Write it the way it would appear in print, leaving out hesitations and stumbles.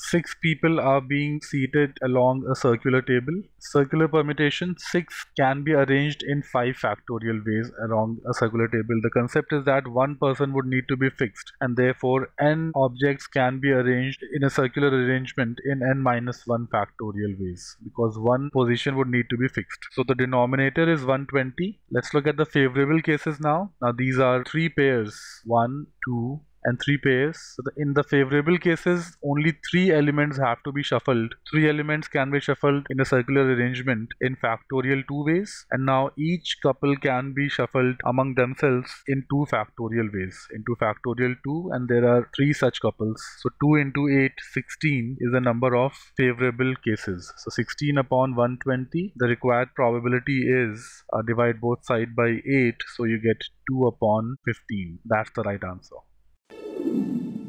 6 people are being seated along a circular table. Circular permutation 6 can be arranged in 5 factorial ways along a circular table. The concept is that one person would need to be fixed, and therefore n objects can be arranged in a circular arrangement in n minus 1 factorial ways, because one position would need to be fixed. So the denominator is 120. Let's look at the favorable cases now. Now these are 3 pairs, 1, 2, and 3 pairs. So in the favorable cases, only 3 elements have to be shuffled. 3 elements can be shuffled in a circular arrangement in factorial 2 ways, and now each couple can be shuffled among themselves in 2 factorial ways, into factorial 2, and there are 3 such couples. So 2 into 8, 16 is the number of favorable cases. So 16 upon 120, the required probability is divide both side by 8, so you get 2 upon 15. That's the right answer.